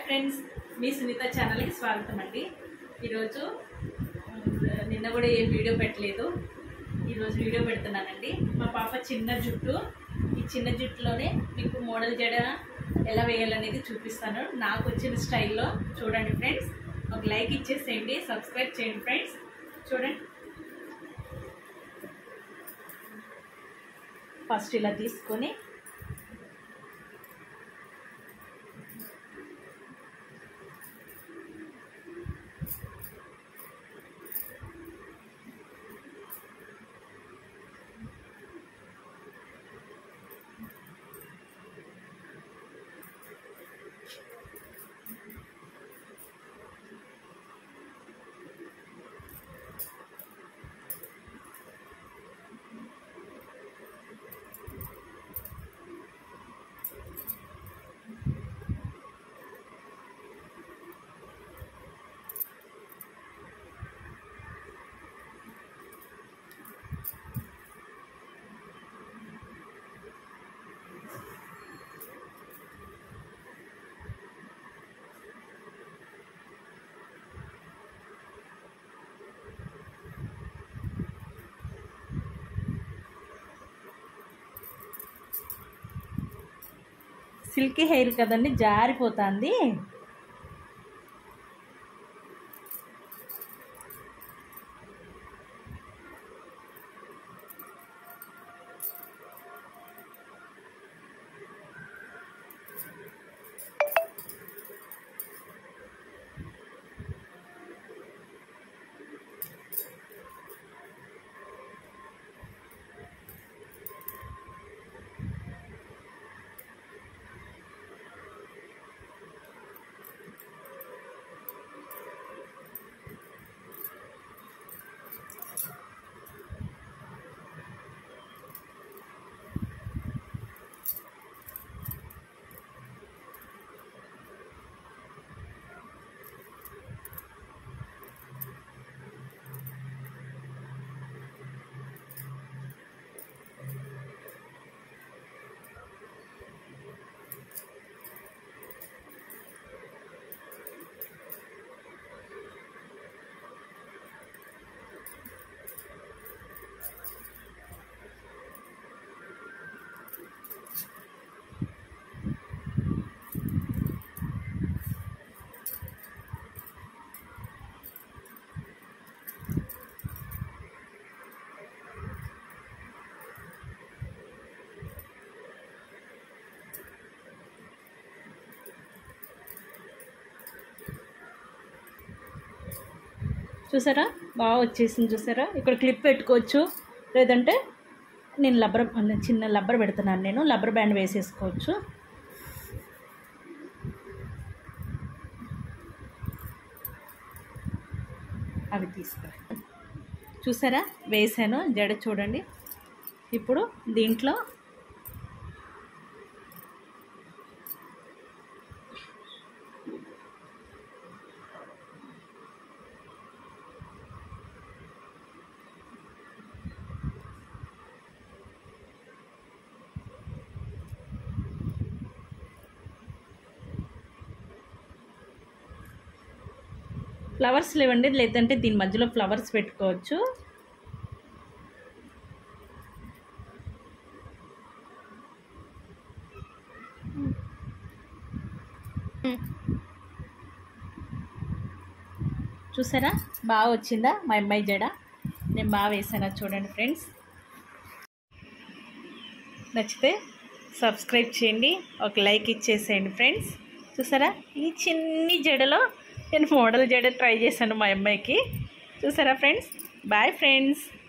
Friends, మీ సునీత ఛానల్కి స్వాగతం అండి. ఈరోజు నిన్న కూడా ఏ వీడియో పెట్టలేదు, ఈరోజు వీడియో పెడుతున్నానండి. మా పాప చిన్న జుట్టు, ఈ చిన్న జుట్టులోనే మీకు మోడల్ జడ ఎలా వేయాలనేది చూపిస్తాను నాకు వచ్చిన స్టైల్లో. చూడండి ఫ్రెండ్స్, ఒక లైక్ ఇచ్చేసేయండి, సబ్స్క్రైబ్ చేయండి ఫ్రెండ్స్. చూడండి, ఫస్ట్ ఇలా తీసుకొని సిల్కీ హెయిర్ కదండి, జారిపోతుంది. చూసారా, బాగా వచ్చేసింది. చూసారా, ఇక్కడ క్లిప్ పెట్టుకోవచ్చు, లేదంటే నేను చిన్న రబ్బర్ పెడుతున్నాను, నేను రబ్బర్ బ్యాండ్ వేసేసుకోవచ్చు. అవి తీసుకో. చూసారా, వేసాను జడ. చూడండి, ఇప్పుడు దీంట్లో ఫ్లవర్స్ లేవండి, లేదంటే దీని మధ్యలో ఫ్లవర్స్ పెట్టుకోవచ్చు. చూసారా, బాగా వచ్చిందా మా అమ్మాయి జడ? నేను బాగా వేసాను. చూడండి ఫ్రెండ్స్, నచ్చితే సబ్స్క్రైబ్ చేయండి, ఒక లైక్ ఇచ్చేసేయండి ఫ్రెండ్స్. చూసారా, ఈ చిన్ని జడలో నేను మోడల్ జడ ట్రై చేశాను మా అమ్మాయికి. చూసారా ఫ్రెండ్స్, బాయ్ ఫ్రెండ్స్.